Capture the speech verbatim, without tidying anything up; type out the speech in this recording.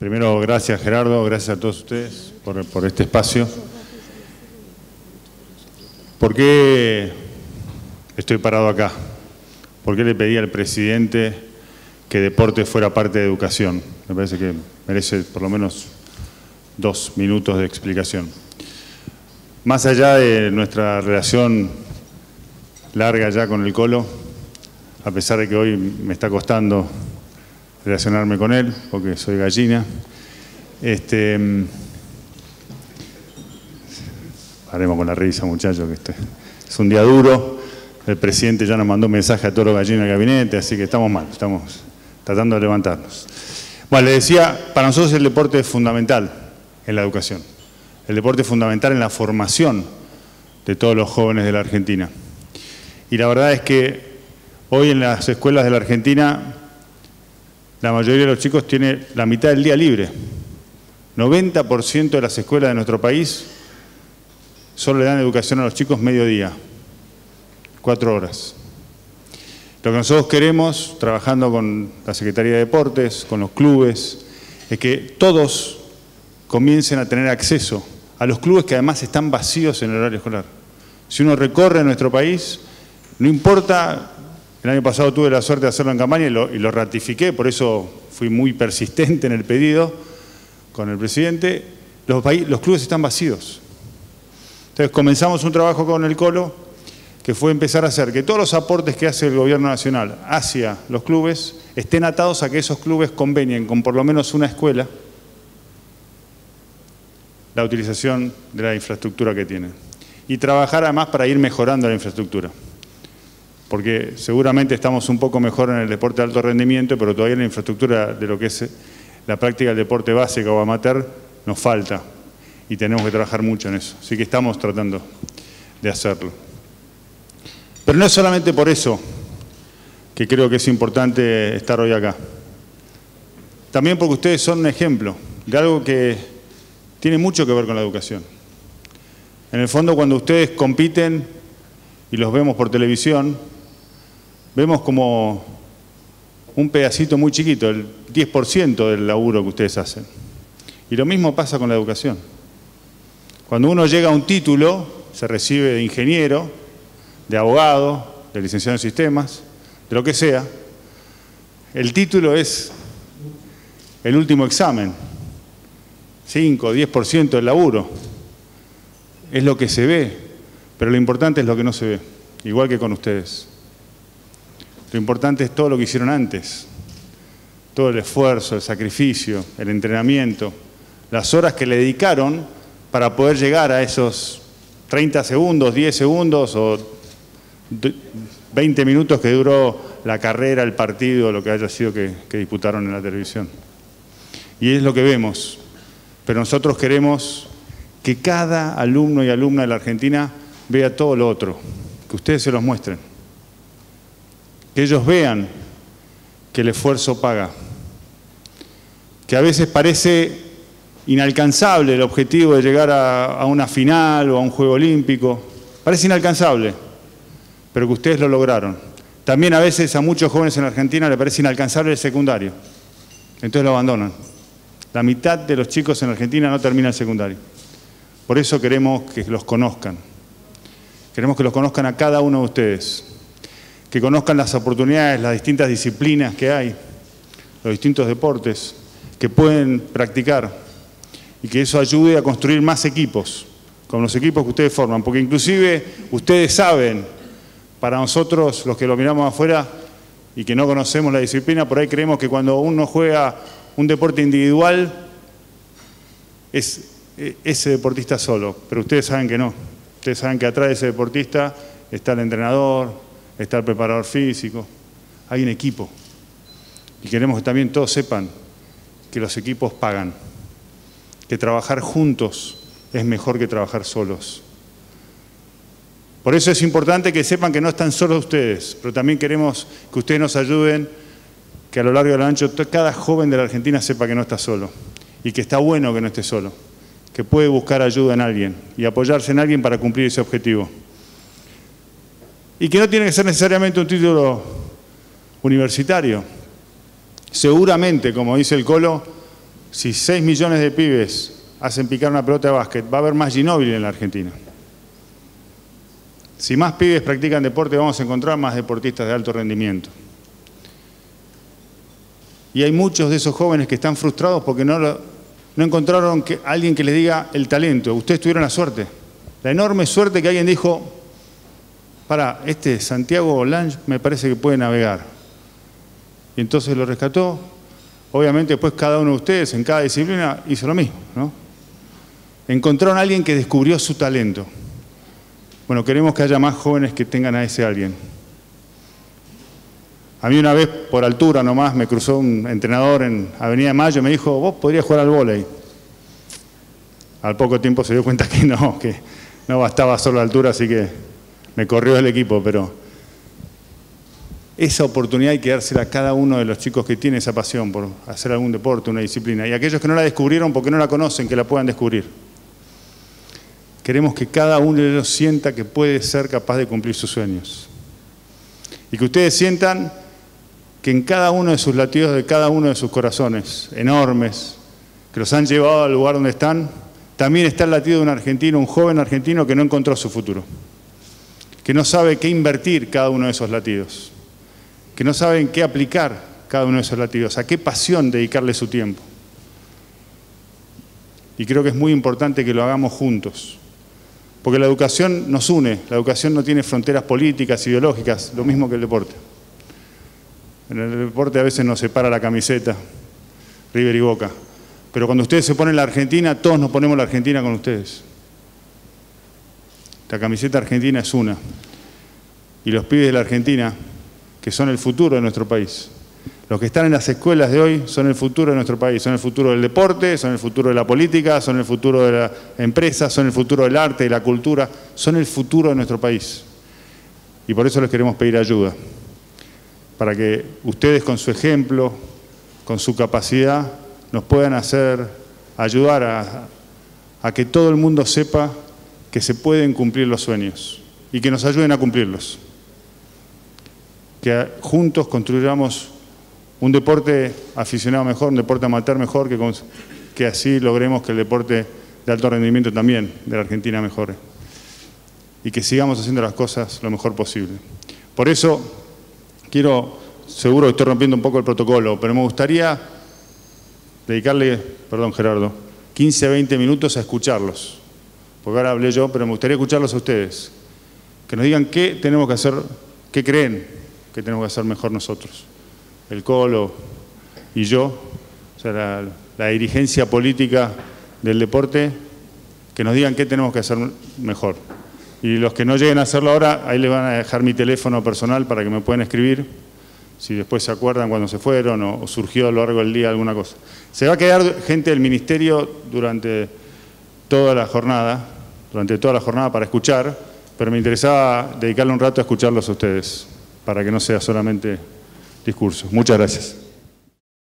Primero, gracias Gerardo, gracias a todos ustedes por, por este espacio. ¿Por qué estoy parado acá? ¿Por qué le pedí al presidente que deporte fuera parte de educación? Me parece que merece por lo menos dos minutos de explicación. Más allá de nuestra relación larga ya con el Colo, a pesar de que hoy me está costando relacionarme con él, porque soy gallina, este, haremos con la risa, muchachos, que este, es un día duro. El presidente ya nos mandó un mensaje a todos los gallinos del gabinete, así que estamos mal, estamos tratando de levantarnos. Bueno, le decía, para nosotros el deporte es fundamental en la educación. El deporte es fundamental en la formación de todos los jóvenes de la Argentina. Y la verdad es que hoy en las escuelas de la Argentina la mayoría de los chicos tiene la mitad del día libre. noventa por ciento de las escuelas de nuestro país solo le dan educación a los chicos mediodía, cuatro horas. Lo que nosotros queremos, trabajando con la Secretaría de Deportes, con los clubes, es que todos comiencen a tener acceso a los clubes que además están vacíos en el horario escolar. Si uno recorre nuestro país, no importa, el año pasado tuve la suerte de hacerlo en campaña y lo, y lo ratifiqué, por eso fui muy persistente en el pedido con el presidente, los, los clubes están vacíos. Entonces comenzamos un trabajo con el Colo, que fue empezar a hacer que todos los aportes que hace el gobierno nacional hacia los clubes estén atados a que esos clubes convenien con por lo menos una escuela la utilización de la infraestructura que tienen. Y trabajar además para ir mejorando la infraestructura. Porque seguramente estamos un poco mejor en el deporte de alto rendimiento, pero todavía la infraestructura de lo que es la práctica del deporte básico o amateur nos falta. Y tenemos que trabajar mucho en eso. Así que estamos tratando de hacerlo. Pero no es solamente por eso que creo que es importante estar hoy acá. También porque ustedes son un ejemplo de algo que tiene mucho que ver con la educación. En el fondo, cuando ustedes compiten y los vemos por televisión, vemos como un pedacito muy chiquito, el diez por ciento del laburo que ustedes hacen. Y lo mismo pasa con la educación. Cuando uno llega a un título, se recibe de ingeniero, de abogado, de licenciado en sistemas, de lo que sea, el título es el último examen, cinco o diez por ciento del laburo. Es lo que se ve, pero lo importante es lo que no se ve, igual que con ustedes. Lo importante es todo lo que hicieron antes, todo el esfuerzo, el sacrificio, el entrenamiento, las horas que le dedicaron para poder llegar a esos treinta segundos, diez segundos o veinte minutos que duró la carrera, el partido, lo que haya sido que, que disputaron en la televisión. Y es lo que vemos, pero nosotros queremos que cada alumno y alumna de la Argentina vea todo lo otro, que ustedes se los muestren. Que ellos vean que el esfuerzo paga, que a veces parece inalcanzable el objetivo de llegar a, a una final o a un Juego Olímpico, parece inalcanzable, pero que ustedes lo lograron. También a veces a muchos jóvenes en Argentina les parece inalcanzable el secundario, entonces lo abandonan. La mitad de los chicos en Argentina no termina el secundario. Por eso queremos que los conozcan, queremos que los conozcan a cada uno de ustedes, que conozcan las oportunidades, las distintas disciplinas que hay, los distintos deportes que pueden practicar y que eso ayude a construir más equipos, como los equipos que ustedes forman, porque inclusive ustedes saben, para nosotros los que lo miramos afuera y que no conocemos la disciplina, por ahí creemos que cuando uno juega un deporte individual es ese deportista solo, pero ustedes saben que no, ustedes saben que atrás de ese deportista está el entrenador, está el preparador físico, hay un equipo. Y queremos que también todos sepan que los equipos pagan, que trabajar juntos es mejor que trabajar solos. Por eso es importante que sepan que no están solos ustedes, pero también queremos que ustedes nos ayuden, que a lo largo y a lo ancho cada joven de la Argentina sepa que no está solo y que está bueno que no esté solo, que puede buscar ayuda en alguien y apoyarse en alguien para cumplir ese objetivo. Y que no tiene que ser necesariamente un título universitario. Seguramente, como dice el Colo, si seis millones de pibes hacen picar una pelota de básquet, va a haber más Ginóbili en la Argentina. Si más pibes practican deporte, vamos a encontrar más deportistas de alto rendimiento. Y hay muchos de esos jóvenes que están frustrados porque no, lo, no encontraron que, alguien que les diga el talento. Ustedes tuvieron la suerte, la enorme suerte que alguien dijo, para, este Santiago Lange me parece que puede navegar. Y entonces lo rescató. Obviamente después cada uno de ustedes en cada disciplina hizo lo mismo, ¿no? Encontraron a alguien que descubrió su talento. Bueno, queremos que haya más jóvenes que tengan a ese alguien. A mí una vez, por altura nomás, me cruzó un entrenador en Avenida de Mayo y me dijo, vos podrías jugar al vóley. Al poco tiempo se dio cuenta que no, que no bastaba solo la altura, así que me corrió del equipo, pero esa oportunidad hay que dársela a cada uno de los chicos que tiene esa pasión por hacer algún deporte, una disciplina. Y aquellos que no la descubrieron porque no la conocen, que la puedan descubrir. Queremos que cada uno de ellos sienta que puede ser capaz de cumplir sus sueños. Y que ustedes sientan que en cada uno de sus latidos, de cada uno de sus corazones, enormes, que los han llevado al lugar donde están, también está el latido de un argentino, un joven argentino que no encontró su futuro. Que no sabe qué invertir cada uno de esos latidos. Que no sabe en qué aplicar cada uno de esos latidos, a qué pasión dedicarle su tiempo. Y creo que es muy importante que lo hagamos juntos. Porque la educación nos une, la educación no tiene fronteras políticas, ideológicas, lo mismo que el deporte. En el deporte a veces nos separa la camiseta, River y Boca. Pero cuando ustedes se ponen la Argentina, todos nos ponemos la Argentina con ustedes. La camiseta argentina es una. Y los pibes de la Argentina, que son el futuro de nuestro país. Los que están en las escuelas de hoy son el futuro de nuestro país, son el futuro del deporte, son el futuro de la política, son el futuro de la empresa, son el futuro del arte, de la cultura, son el futuro de nuestro país. Y por eso les queremos pedir ayuda, para que ustedes con su ejemplo, con su capacidad, nos puedan hacer, ayudar a, a que todo el mundo sepa que se pueden cumplir los sueños y que nos ayuden a cumplirlos. Que juntos construyamos un deporte aficionado mejor, un deporte amateur mejor, que, que así logremos que el deporte de alto rendimiento también de la Argentina mejore. Y que sigamos haciendo las cosas lo mejor posible. Por eso, quiero, seguro que estoy rompiendo un poco el protocolo, pero me gustaría dedicarle, perdón Gerardo, quince a veinte minutos a escucharlos. Porque ahora hablé yo, pero me gustaría escucharlos a ustedes. Que nos digan qué tenemos que hacer, qué creen que tenemos que hacer mejor nosotros. El Colo y yo, o sea, la, la dirigencia política del deporte, que nos digan qué tenemos que hacer mejor. Y los que no lleguen a hacerlo ahora, ahí les van a dejar mi teléfono personal para que me puedan escribir, si después se acuerdan cuando se fueron o, o surgió a lo largo del día alguna cosa. Se va a quedar gente del ministerio durante toda la jornada, durante toda la jornada para escuchar, pero me interesaba dedicarle un rato a escucharlos a ustedes, para que no sea solamente discurso. Muchas gracias.